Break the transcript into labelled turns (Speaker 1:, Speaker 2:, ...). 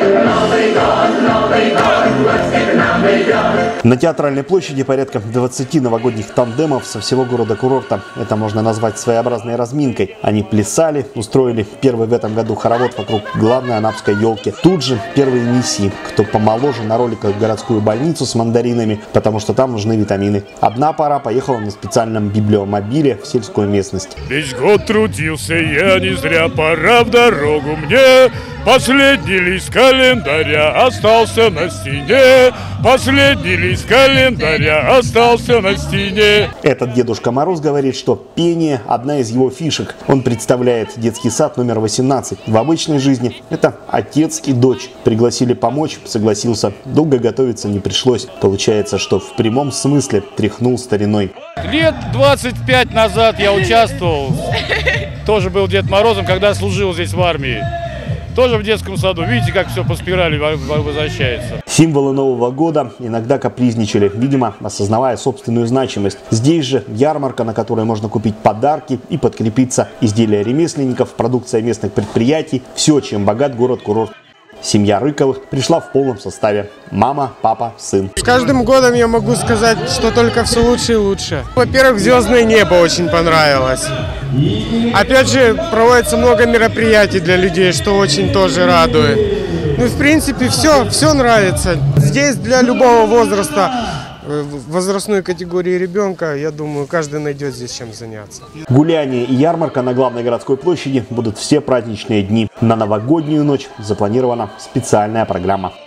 Speaker 1: На Театральной площади порядка 20 новогодних тандемов со всего города-курорта. Это можно назвать своеобразной разминкой. Они плясали, устроили первый в этом году хоровод вокруг главной анапской елки. Тут же первые миссии. Кто помоложе, на роликах в городскую больницу с мандаринами, потому что там нужны витамины. Одна пара поехала на специальном библиомобиле в сельскую местность.
Speaker 2: Весь год трудился я не зря, пора в дорогу мне. Последний лист календаря остался на стене. Последний лист календаря остался на стене.
Speaker 1: Этот Дедушка Мороз говорит, что пение – одна из его фишек. Он представляет детский сад номер 18. В обычной жизни это отец и дочь. Пригласили помочь, согласился. Долго готовиться не пришлось. Получается, что в прямом смысле тряхнул стариной.
Speaker 2: Лет 25 назад я участвовал. Тоже был Дед Морозом, когда служил здесь в армии. Тоже в детском саду. Видите, как все по спирали возвращается.
Speaker 1: Символы Нового года иногда капризничали, видимо, осознавая собственную значимость. Здесь же ярмарка, на которой можно купить подарки и подкрепиться. Изделия ремесленников, продукция местных предприятий. Все, чем богат город-курорт. Семья Рыковых пришла в полном составе. Мама, папа, сын.
Speaker 3: С каждым годом я могу сказать, что только все лучше и лучше. Во-первых, «Звездное небо» очень понравилось. Опять же, проводится много мероприятий для людей, что очень тоже радует. Ну и в принципе все нравится. Здесь для любого возраста, возрастной категории ребенка, я думаю, каждый найдет здесь чем заняться.
Speaker 1: Гуляние и ярмарка на главной городской площади будут все праздничные дни. На новогоднюю ночь запланирована специальная программа.